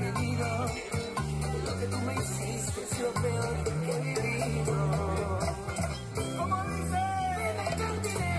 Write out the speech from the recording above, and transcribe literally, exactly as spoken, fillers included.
querido. Lo que tú me hiciste es lo peor que he vivido. Como dice en el cantinero.